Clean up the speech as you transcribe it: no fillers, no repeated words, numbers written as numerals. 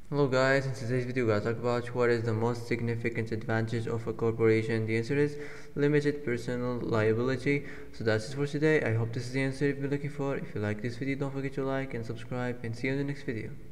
Hello guys, in today's video we're going to talk about what is the most significant advantage of a corporation. The answer is limited personal liability. So that's it for today. I hope this is the answer you've been looking for. If you like this video, don't forget to like and subscribe, and see you in the next video.